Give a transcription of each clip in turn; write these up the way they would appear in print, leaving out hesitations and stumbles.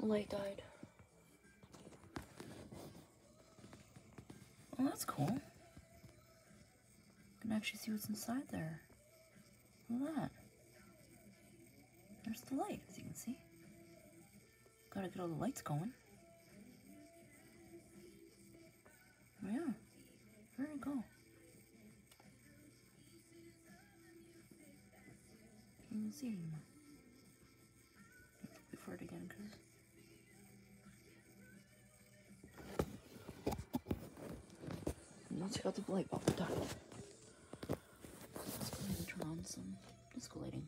The light died. Oh, that's cool. You can actually see what's inside there. Look at that. There's the light, as you can see. Gotta get all the lights going. Oh, yeah. Very cool. Can't even see it anymore. Wait for it again, because... Let's check out the light bulb. Done. Let's go ahead and turn on some disco lighting.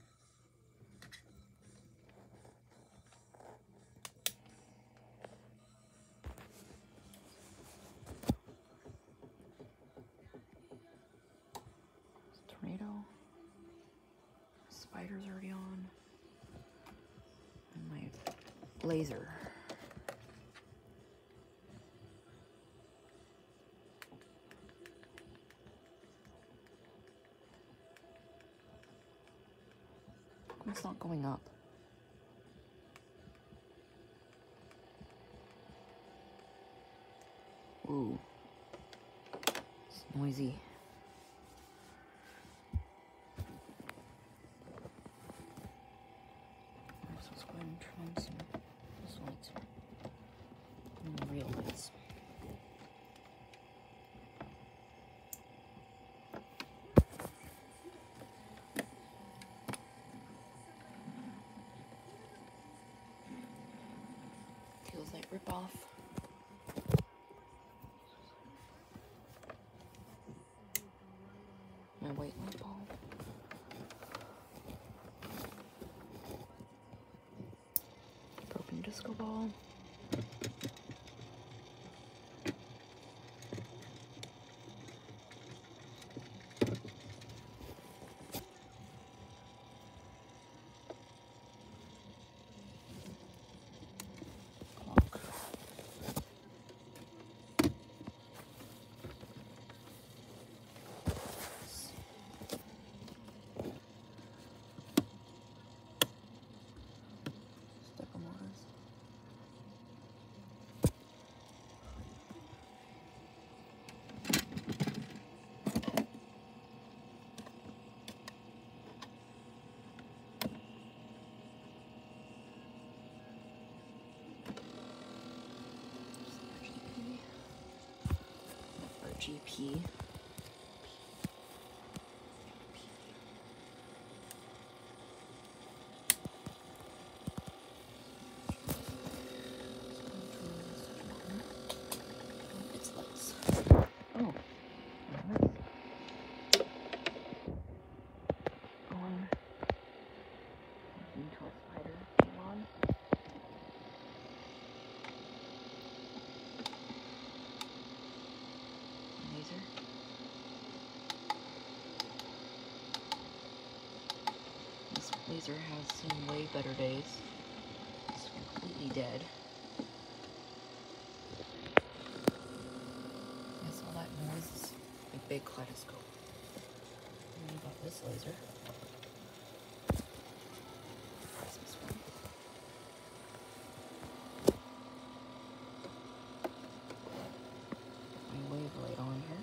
Tornado. Spider's already on. And my laser. It's not going up. Ooh. It's noisy. So let's go ahead and turn on some lights. Real lights. Feels like rip off. My white light bulb. Broken disco ball. Clock. Stepper motors. RGP. It's lights. Oh. On. Into a spider. Came on. Laser. This laser has seen way better days. It's completely dead. Yes, all that noise is a big kaleidoscope. And then you got this laser. Press this one. My wave light on here.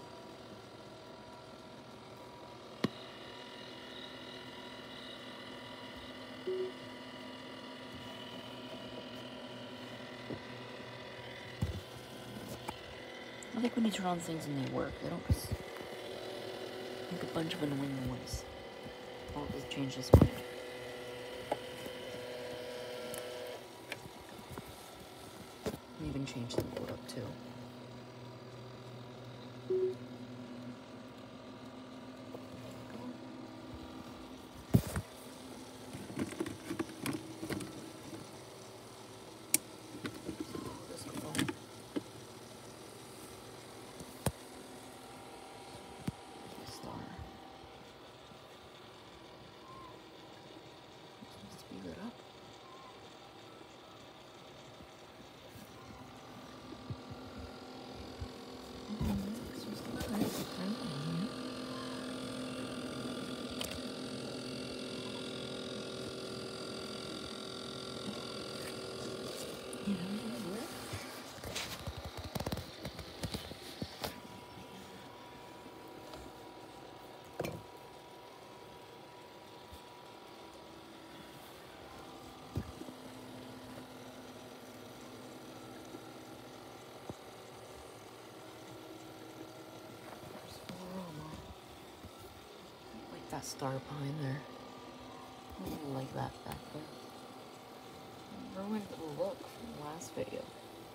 I think when you turn on things and they work, they don't just make a bunch of annoying noise. I'll just change this one. And even change the mode up too. that star behind there. I really like that back there. Ruined the look from the last video.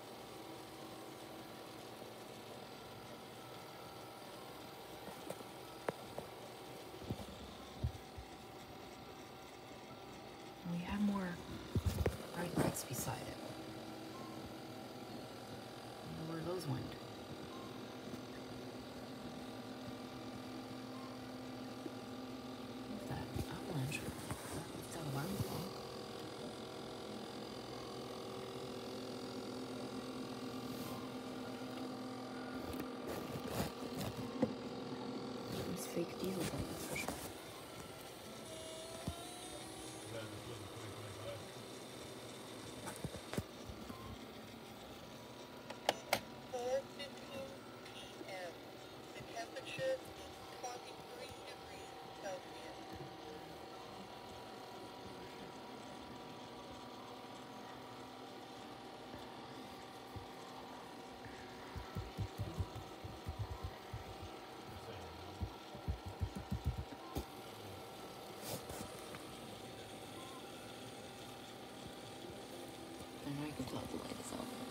We have more bright lights beside it. I wonder where those went. What's that? Avalanche. What's that alarm clock? These fake diesel buttons for sure. I know I can tell the light is out.